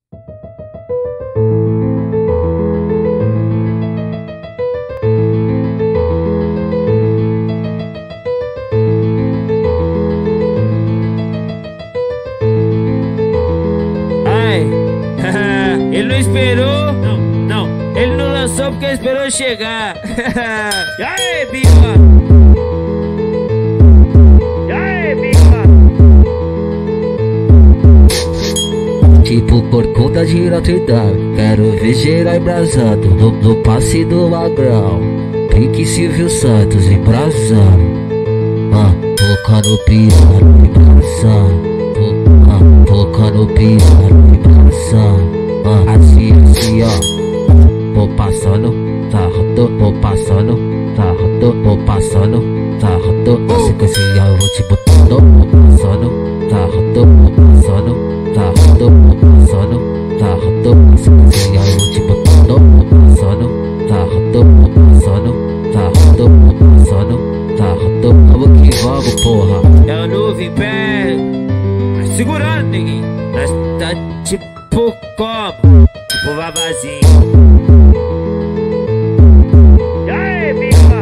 Ele não esperou, não, ele não lançou porque esperou chegar. E aí, Biba? E aí, Biba? Tipo por conta de Notre Dame, quero ver geral embrasado no passe do Magrão. Pique Silvio Santos embrasado. Toca no piano embrasado. Toca no piano embrasado. Assim ó, vou passando, vou passando, vou passando, na sequência eu vou te botando, vou passando, vou passando, vou passando, na sequência eu vou te botando, vou passando, vou passando, vou passando, vamos que vamos, porra. É o novo império, mas segurando, neguinho, nós tá tipo como? Tipo vavazinho. E aí, Biba?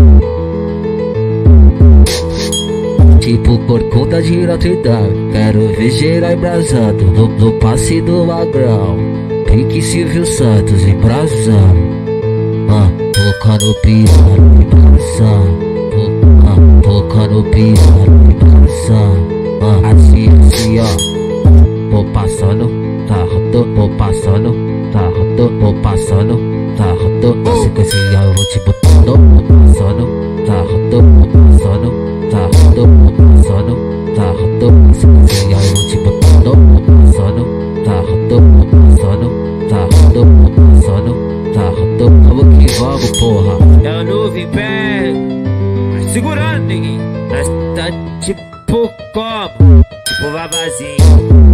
Tipo por conta de Notre Dame, quero ver geral embrasado no passe do Magrão. Pique Silvio Santos embrasado. Toca no piano embrasado. Toca no piano embrasado. Assim ó, vou passando, vou passando, vou passando, na sequência eu vou te botando, vou passando, vou passando, vou passando, na sequência eu vou te botando, vou passando, vou passando, vou passando, vamos que vamos, porra. É o novo império, mas segurando, neguinho, nós tá tipo como? Tipo vavazinho.